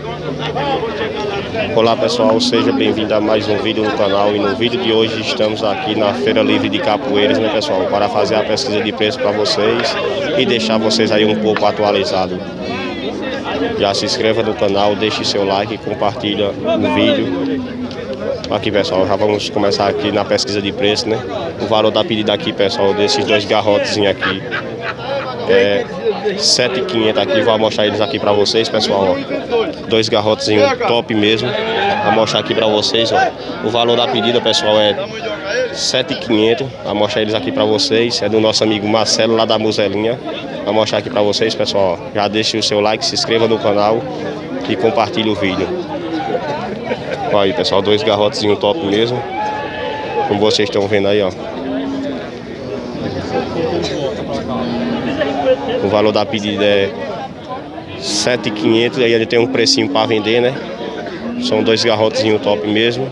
Olá pessoal, seja bem-vindo a mais um vídeo no canal. E no vídeo de hoje estamos aqui na Feira Livre de Capoeiras, né pessoal, para fazer a pesquisa de preço para vocês e deixar vocês aí um pouco atualizados. Já se inscreva no canal, deixe seu like e compartilha o vídeo. Aqui pessoal, já vamos começar aqui na pesquisa de preço, né? O valor da pedida aqui pessoal, desses dois garrotezinhos aqui é 7.500 aqui. Vou mostrar eles aqui pra vocês pessoal, ó. Dois garrotezinhos top mesmo. Vou mostrar aqui pra vocês, ó. O valor da pedida pessoal é 7.500. Vou mostrar eles aqui pra vocês. É do nosso amigo Marcelo lá da Muzelinha. Vou mostrar aqui pra vocês pessoal, ó. Já deixe o seu like, se inscreva no canal e compartilhe o vídeo. Aí pessoal, dois garrotezinhos top mesmo, como vocês estão vendo aí, ó. O valor da pedida é 7.500 e aí ele tem um precinho para vender, né? São dois garrotezinhos top mesmo.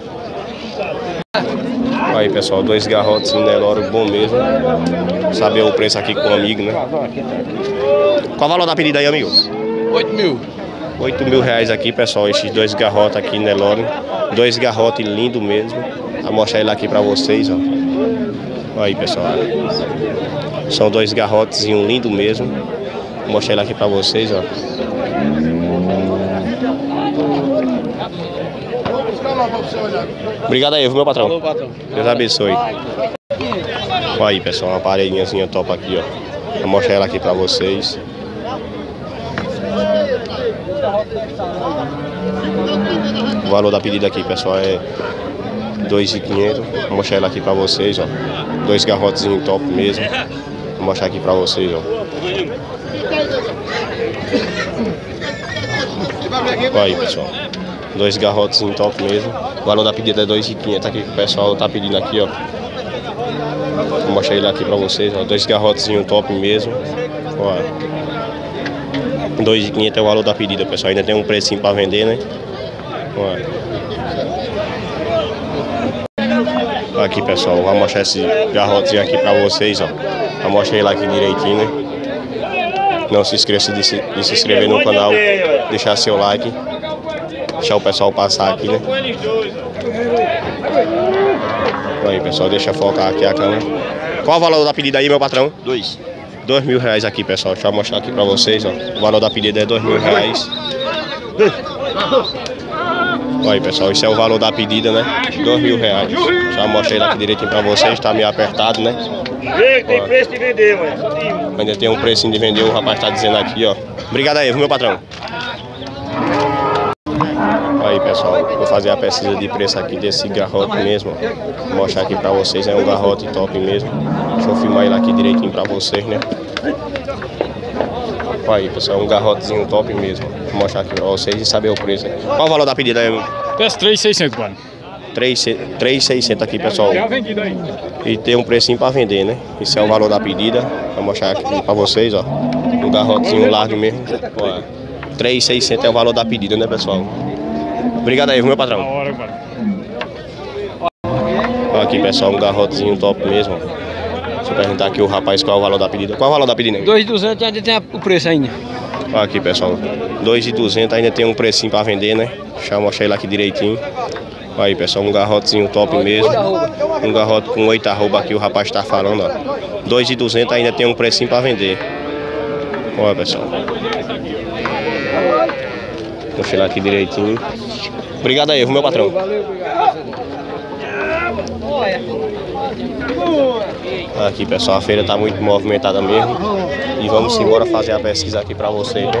Aí pessoal, dois garrotezinhos Nelore bom mesmo. Saber o preço aqui com o amigo, né? Qual o valor da pedida aí, amigo? 8.000. 8.000 reais aqui, pessoal, esses dois garrotes aqui, Nelore. Dois garrotes lindos mesmo. Vou mostrar ele aqui pra vocês, ó. Aí, pessoal. São dois garrotezinhos lindos mesmo. Vou mostrar ele aqui pra vocês, ó. Obrigado aí, meu patrão. Falou, patrão. Deus abençoe. Aí, pessoal, uma parelhinhazinha top aqui, ó. Vou mostrar ela aqui pra vocês. O valor da pedida aqui, pessoal, é 2.500. Vou mostrar ela aqui pra vocês, ó. Dois garrotezinhos top mesmo. Vou mostrar aqui pra vocês, ó. Aí, pessoal. Dois garrotezinhos top mesmo. O valor da pedida é 2.500 aqui que o pessoal tá pedindo aqui, ó. Vou mostrar ele aqui pra vocês, ó. Dois garrotezinhos top mesmo. Ó. 2.500 é o valor da pedida, pessoal. Ainda tem um precinho para vender, né? Ó. Aqui, pessoal, vou mostrar esse garrotezinho aqui para vocês, ó. Vou mostrar ele aqui direitinho, né? Não se esqueça de se inscrever no canal, deixar seu like, deixar o pessoal passar aqui, né? Aí, pessoal, deixa eu focar aqui a câmera. Qual o valor da pedida aí, meu patrão? 2.000 reais aqui, pessoal. Deixa eu mostrar aqui pra vocês, ó. O valor da pedida é 2.000 reais. Aí, pessoal, esse é o valor da pedida, né? 2.000 reais. Já mostrei aqui direitinho pra vocês, tá meio apertado, né? Tem preço de vender, mano. Ainda tem um precinho de vender, o rapaz tá dizendo aqui, ó. Obrigado aí, meu patrão. Aí, pessoal, vou fazer a pesquisa de preço aqui desse garrote mesmo, ó. Vou mostrar aqui pra vocês, é um garrote top mesmo. Deixa eu filmar ele aqui direitinho pra vocês, né? Aí, pessoal, um garrotezinho top mesmo. Vou mostrar aqui pra vocês e saber o preço. Qual o valor da pedida aí? Peço 3.600, mano. 3.600 aqui, pessoal. Já vendido aí. E tem um precinho pra vender, né? Esse é o valor da pedida. Vou mostrar aqui pra vocês, ó. Um garrotezinho largo mesmo. 3.600 é o valor da pedida, né, pessoal? Obrigado aí, meu patrão. Da hora, mano. Aqui, pessoal, um garrotezinho top mesmo. Deixa eu perguntar aqui o rapaz qual é o valor da pedida. Qual é o valor da pedida? 2.200 ainda tem o preço ainda. Aqui, pessoal, 2.200 ainda tem um precinho pra vender, né? Deixa eu mostrar ele aqui direitinho. Aí, pessoal, um garrotezinho top mesmo. Um garrote com 8 arroba aqui o rapaz tá falando, ó. 2.200 ainda tem um precinho pra vender. Olha, pessoal. Vou chegar aqui direitinho. Obrigado aí, meu patrão. Valeu, obrigado. Aqui, pessoal, a feira tá muito movimentada mesmo. E vamos embora fazer a pesquisa aqui pra vocês, né?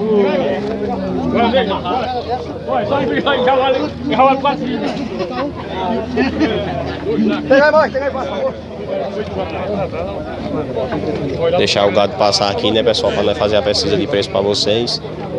Deixar o gado passar aqui, né, pessoal, para nós fazer a pesquisa de preço para vocês.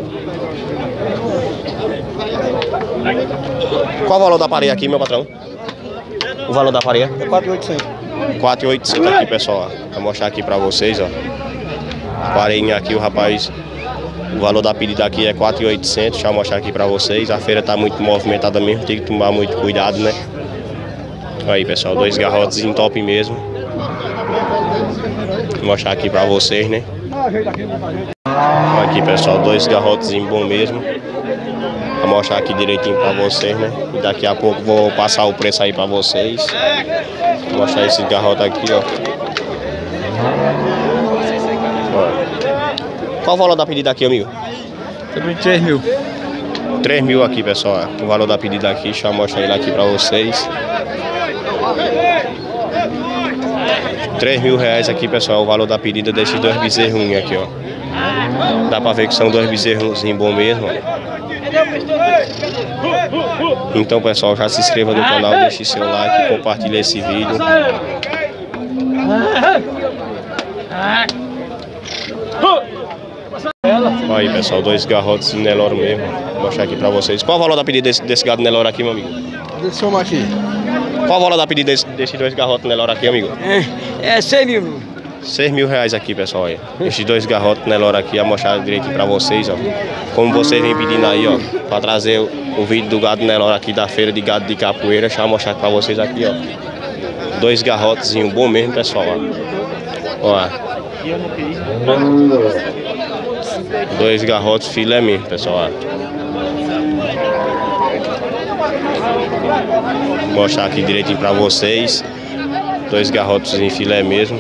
Qual o valor da pareia aqui, meu patrão? O valor da pareia? É 4.800. 4.800 aqui, pessoal. Vou mostrar aqui para vocês, ó. Pareinha aqui, o rapaz. O valor da pedida aqui é 4.800. Deixa eu mostrar aqui para vocês. A feira tá muito movimentada mesmo, tem que tomar muito cuidado, né? Aí, pessoal, dois garrotes em top mesmo. Vou mostrar aqui para vocês, né? Aqui, pessoal, dois garrotes em bom mesmo. Vou mostrar aqui direitinho pra vocês, né? E daqui a pouco vou passar o preço aí pra vocês. Vou mostrar esse garrote aqui, ó. Qual o valor da pedida aqui, amigo? 3 mil. 3 mil aqui, pessoal. O valor da pedida aqui, deixa eu mostrar ele aqui pra vocês. 3 mil reais aqui, pessoal, o valor da pedida desses dois bezerros aqui, ó. Dá pra ver que são dois bezerros bons mesmo, ó. Então, pessoal, já se inscreva no canal, deixe seu like, compartilhe esse vídeo. Aí, pessoal, dois garrotes Nelore mesmo. Vou mostrar aqui pra vocês. Qual o valor da pedida desse gado Nelore aqui, meu amigo? Deixa eu somar aqui. Qual o valor da pedida desses dois garrotes Nelore aqui, amigo? É 100 mil. 6 mil reais aqui, pessoal. Aí. Esses dois garrotes Nelore aqui, vou mostrar direito pra vocês, ó. Como vocês vêm pedindo aí, ó, pra trazer o vídeo do gado Nelore aqui da feira de gado de Capoeira. Deixa eu mostrar pra vocês aqui, ó. Dois garrotezinhos bom mesmo, pessoal, ó. Dois garrotes filé mesmo, pessoal, ó. Vou mostrar aqui direitinho pra vocês. Dois garrotes em filé mesmo.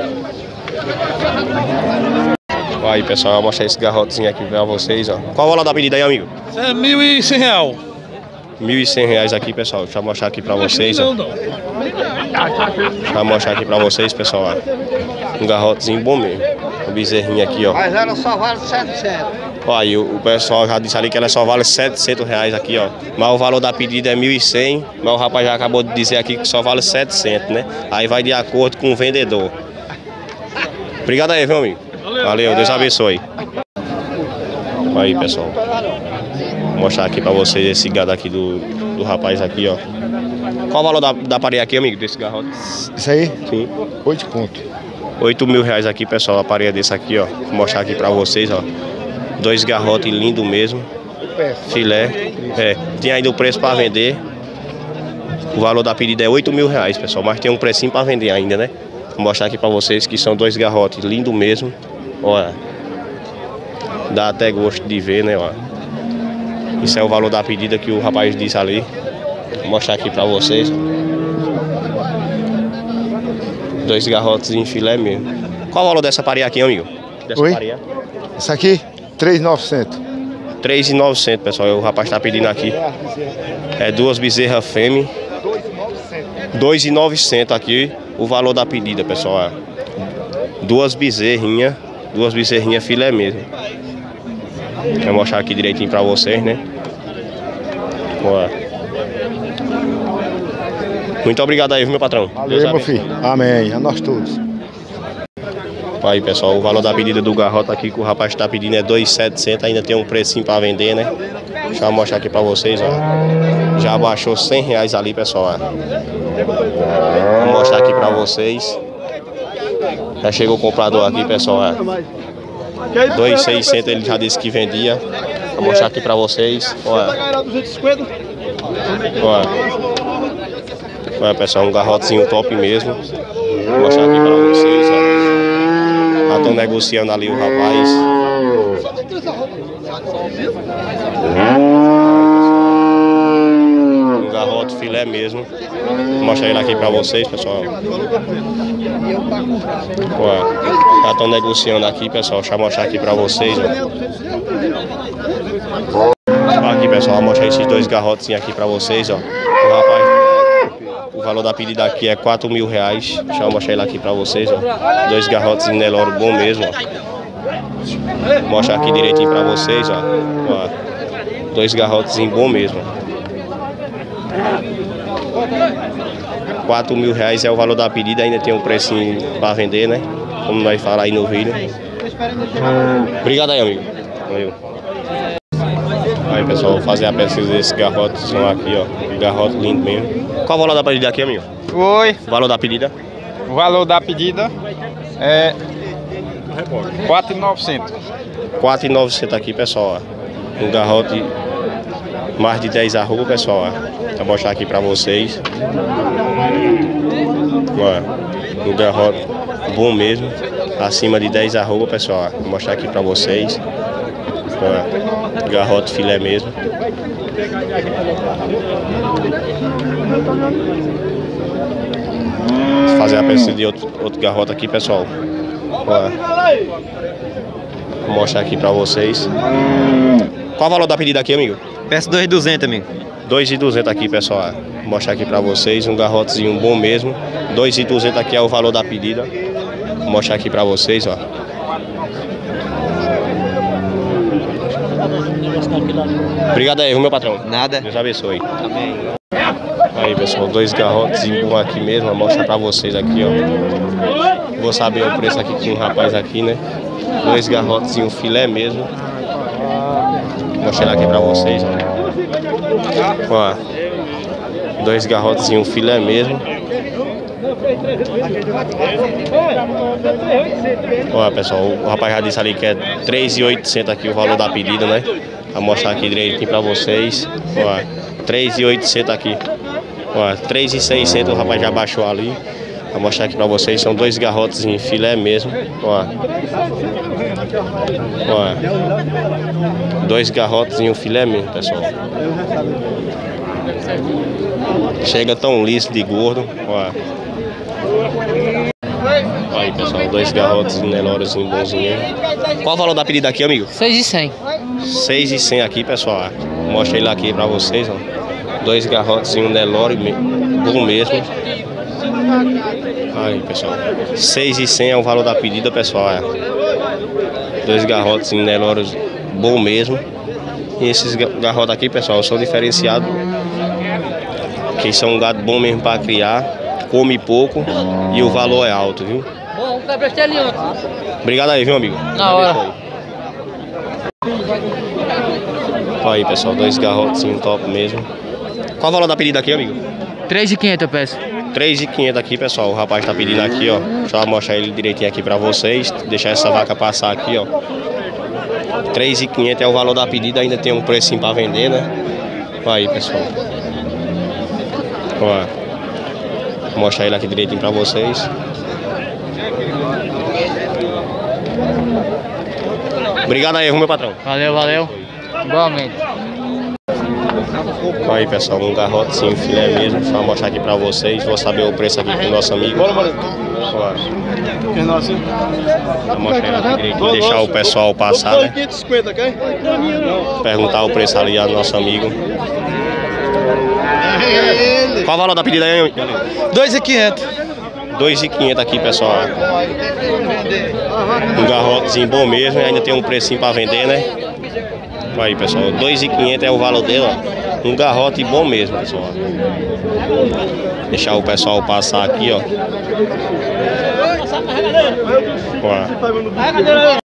Aí, pessoal, vou mostrar esse garrotezinho aqui pra vocês, ó. Qual o valor da pedida aí, amigo? É R$1.100. 1.100 reais aqui, pessoal. Deixa eu mostrar aqui pra vocês, ó. Deixa eu mostrar aqui pra vocês, pessoal, ó. Um garrotezinho bom mesmo. Um bezerrinho aqui, ó. Mas ela só vale 700. Ó, aí o pessoal já disse ali que ela só vale 700 reais aqui, ó. Mas o valor da pedida é 1.100. Mas o rapaz já acabou de dizer aqui que só vale 700, né? Aí vai de acordo com o vendedor. Obrigado aí, viu, amigo? Valeu, Deus abençoe. Aí, pessoal. Vou mostrar aqui pra vocês esse gado aqui do rapaz aqui, ó. Qual o valor da pareia aqui, amigo, desse garrote? Isso aí? Sim. 8 conto. 8 mil reais aqui, pessoal, a pareia desse aqui, ó. Vou mostrar aqui pra vocês, ó. Dois garrotes lindos mesmo. Filé. É, tem ainda o preço pra vender. O valor da pedida é 8 mil reais, pessoal. Mas tem um precinho pra vender ainda, né? Vou mostrar aqui pra vocês que são dois garrotes lindos mesmo. Olha. Dá até gosto de ver, né, ó. Isso é o valor da pedida que o rapaz disse ali. Vou mostrar aqui pra vocês. Dois garrotes em filé mesmo. Qual o valor dessa pareia aqui, amigo? Dessa Oi? pareia? Isso aqui? 3.900. 3.900, pessoal. O rapaz tá pedindo aqui. É duas bezerras fêmea. 2.900 aqui. O valor da pedida, pessoal. Duas bezerrinhas filé mesmo. Vou mostrar aqui direitinho pra vocês, né? Ó. Muito obrigado aí, meu patrão. Valeu, meu filho. Amém. A nós todos. Aí, pessoal, o valor da pedida do garrote aqui que o rapaz está pedindo é 2.700. Ainda tem um precinho para vender, né? Deixa eu mostrar aqui para vocês, ó. Já baixou 100 reais ali, pessoal, ó. Vou mostrar aqui para vocês. Já chegou o comprador aqui, pessoal, ó. 2.600 ele já disse que vendia. Vou mostrar aqui para vocês, ó. Olha, pessoal, um garrotezinho top mesmo. Vou mostrar aqui para vocês, ó. Já estão negociando ali o rapaz. Um garrote filé mesmo. Vou mostrar ele aqui para vocês, pessoal. Ó, já estão negociando aqui, pessoal. Deixa eu mostrar aqui para vocês, ó. Aqui, pessoal, vou mostrar esses dois garrotes aqui para vocês, ó. O rapaz, o valor da pedida aqui é 4 mil reais. Deixa eu mostrar ele aqui pra vocês, ó. Dois garrotes em Nelore bom mesmo, ó. Vou mostrar aqui direitinho pra vocês, ó. Ó. Dois garrotes em bom mesmo. 4 mil reais é o valor da pedida. Ainda tem um precinho pra vender, né? Como nós falamos aí no vídeo. Obrigado aí, amigo. Valeu. Aí, pessoal, vou fazer a pesquisa desses garrotes aqui, ó. Garrote lindo mesmo. Qual o valor da pedida aqui, amigo? Oi, O valor da pedida? o valor da pedida é 4.900. 4.900 aqui, pessoal, ó. Um garrote mais de 10 arroba, pessoal, ó. Vou mostrar aqui pra vocês. Ó, um garrote bom mesmo. Acima de 10 arroba, pessoal, ó. Vou mostrar aqui pra vocês. Ó. Garrote filé mesmo. Vou fazer a pesquisa de outro garrote aqui, pessoal. Ó. Vou mostrar aqui pra vocês. Qual o valor da pedida aqui, amigo? Peço 2.200, amigo. 2.200 aqui, pessoal. Vou mostrar aqui pra vocês. Um garrotezinho bom mesmo. 2.200 aqui é o valor da pedida. Vou mostrar aqui pra vocês, ó. Obrigado aí, meu patrão. Nada. Deus abençoe. Amém. Aí, pessoal, 2 garrotezinhos bons aqui mesmo. Vou mostrar pra vocês aqui, ó. Vou saber o preço aqui com um rapaz aqui, né? 2 garrotezinhos filé mesmo. Vou mostrar aqui pra vocês, ó. Ó. 2 garrotezinhos filé mesmo. Ó, pessoal, o rapaz já disse ali que é 3.800 aqui o valor da pedida, né? Vou mostrar aqui direitinho pra vocês. Ó, 3.800 aqui. Ó, 3.600 o rapaz já baixou ali. Vou mostrar aqui pra vocês, são 2 garrotes em filé mesmo. Ó. Ó. 2 garrotes em filé mesmo, pessoal. Chega tão liso de gordo. Ó. Aí, pessoal, 2 garrotes em Nelores em bonzinho. Qual o valor da pedida aqui, amigo? 6.100. 6.100 aqui, pessoal. Mostra ele aqui pra vocês, ó. 2 garrotes em Nelore bom mesmo. Aí, pessoal, 6.100 é o valor da pedida, pessoal. 2 garrotes em Nelore bom mesmo. E esses garrotes aqui, pessoal, são diferenciados. Que são um gado bom mesmo para criar. Come pouco e o valor é alto, viu? Bom, tá prestando ali. Obrigado aí, viu, amigo? Na hora. Aí, pessoal, 2 garrotezinhos top mesmo. Qual o valor da pedida aqui, amigo? 3.500 eu peço. 3.500 aqui, pessoal. O rapaz tá pedindo aqui, ó. Deixa eu mostrar ele direitinho aqui pra vocês. Deixar essa vaca passar aqui, ó. 3.500 é o valor da pedida. Ainda tem um precinho pra vender, né? Aí, pessoal. Ó. Vou mostrar ele aqui direitinho pra vocês. Obrigado aí, meu patrão. Valeu, valeu. Igualmente. Aí, pessoal, um garrotezinho filé mesmo. Deixa eu mostrar aqui pra vocês. Vou saber o preço aqui com o nosso amigo. Vou mostrar aqui direitinho, deixar o pessoal passar, né? Perguntar o preço ali ao nosso amigo. Qual o valor da pedida aí? 2.500. 2.500 aqui, pessoal. Um garrotezinho bom mesmo. Ainda tem um precinho pra vender, né? Aí, pessoal, 2.500 é o valor dele, ó. Um garrote bom mesmo, pessoal. Deixar o pessoal passar aqui, ó. Ó.